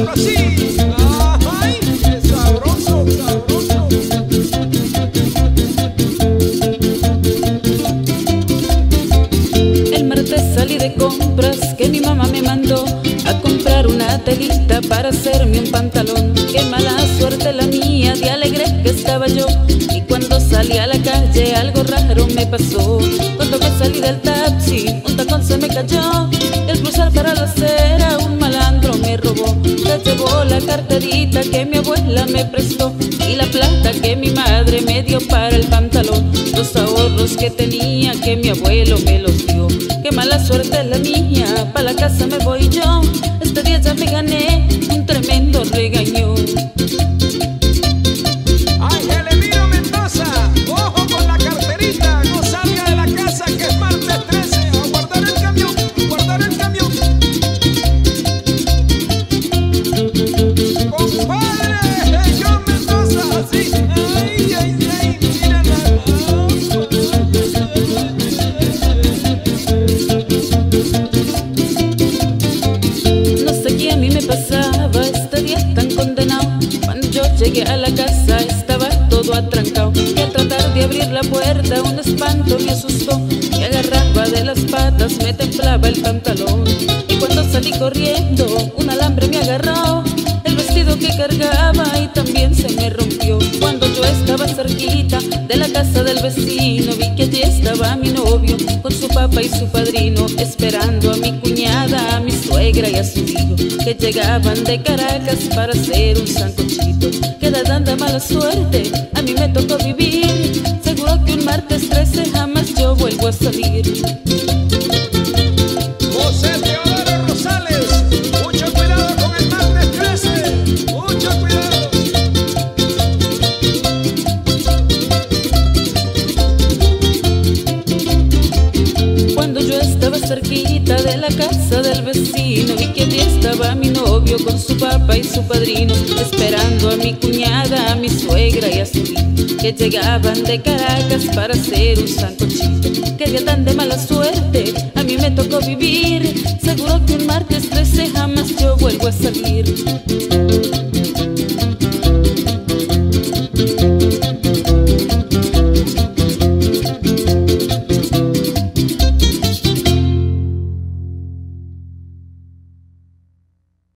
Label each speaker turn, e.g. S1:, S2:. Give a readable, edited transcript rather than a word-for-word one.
S1: así. Ay, qué sabroso, sabroso.
S2: El martes salí de compras que mi mamá me mandó a comprar una telita para hacerme un pantalón. Qué mala suerte la mía, de alegre que estaba yo. Y cuando salí a la calle algo raro me pasó. Cuando me salí del taxi un tacón se me cayó. Y al cruzar para la acera un malandro me robó. Se llevó la carterita que mi abuela me prestó y la plata que mi madre me dio para el pantalón. Los ahorros que tenía que mi abuelo me los dio. Qué mala suerte la mía, pa' la casa me voy yo. Este día ya me gané un tremendo regaño.
S1: Ay, Elenino Mendoza, ojo con la carterita, no salga de la casa que es martes 13. A guardar el camión, guardar el camión. Compadre, John Mendoza, así. Ay, ay, ay, mira la
S2: No sé qué a mí me pasaba este día tan condenado. Cuando yo llegué a la casa estaba todo atrancado. Y al tratar de abrir la puerta un espanto me asustó. Me agarraba de las patas, me temblaba el pantalón. Y cuando salí corriendo un alambre me agarró. El vestido que cargaba y también se me rompió. Cuando yo estaba cerquita de la casa del vecino vi que allí estaba mi novio con su papá y su padrino, esperando a mi cuñada, a mi suegra y a su hijo, que llegaban de Caracas para hacer un sancochito. Que de tanta mala suerte a mí me tocó vivir. Seguro que un martes 13 jamás yo vuelvo a salir.
S1: José Teodoro Rosales, mucho cuidado con el martes 13, mucho cuidado.
S2: Cuando yo estaba cerquita de la casa del vecino vi que allí estaba mi novio con su papá y su padrino, esperando a mi cuñada, a mi suegra y a su hijo, que llegaban de Caracas para hacer un sancochito. Que día tan de mala suerte a mí me tocó vivir. Seguro que un martes 13 jamás